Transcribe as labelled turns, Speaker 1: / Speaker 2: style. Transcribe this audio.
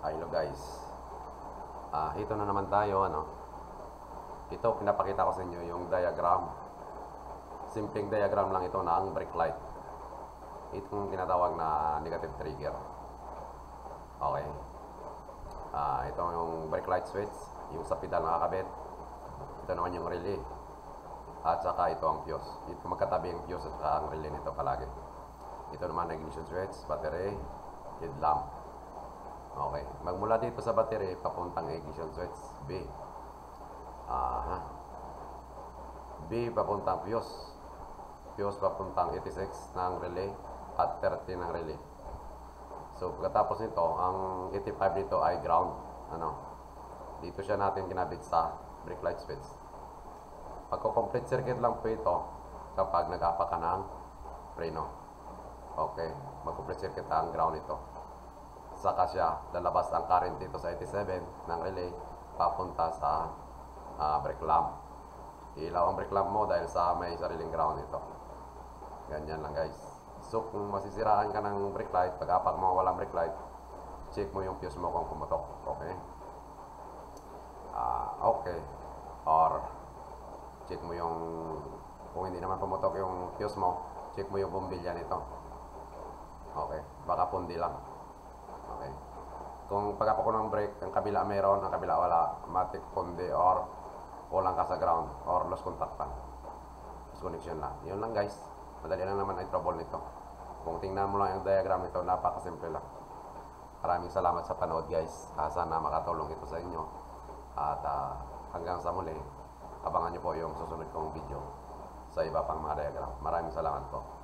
Speaker 1: Hello guys. Ito na naman tayo, Ito, pinapakita ko sa inyo yung diagram. Simpleng diagram lang ito ng brake light. Itong tinatawag na negative trigger. Okay. Ito yung brake light switch, yung sa pedal nakakabit. Ito naman yung relay. At saka ito ang fuse. Ito magkatabi yung fuse at saka ang relay nito palagi. Ito naman ignition switch, battery, headlamp. Okay. Magmula dito sa battery, papuntang ignition switch, B. B papuntang fuse. Fuse papuntang 86 ng relay at 30 ng relay. So, pagkatapos nito, ang 85 dito ay ground. Dito siya natin kinabit sa brake light switch. Pagko-complete circuit lang po ito kapag nag-apa ka ng preno. Okay. Mag-complete circuit ang ground ito. Saka siya lalabas ang current dito sa 87 ng relay papunta sa brake lamp. Ilaw ang brake lamp mo dahil sa may sariling ground ito. Ganyan lang guys. So kung masisiraan ka ng brake light, pag apak mo walang brake light, check mo yung fuse mo kung pumutok. Okay? Okay. Or check mo yung, kung hindi naman pumutok yung fuse mo, check mo yung bumbilya nito. Okay? Baka pundi lang. Okay. Kung pag-apak ko ng brake, ang kabila mayroon, ang kabila wala, matik pundi or kulang ka sa ground or lost contact pa. Lost connection lang. Yun lang guys. Madali lang naman ay trouble nito. Kung tingnan mo lang yung diagram nito, napakasimple lang. Maraming salamat sa panood guys. Sana makatulong ito sa inyo. At hanggang sa muli, abangan nyo po yung susunod kong video sa iba pang mga diagram. Maraming salamat po.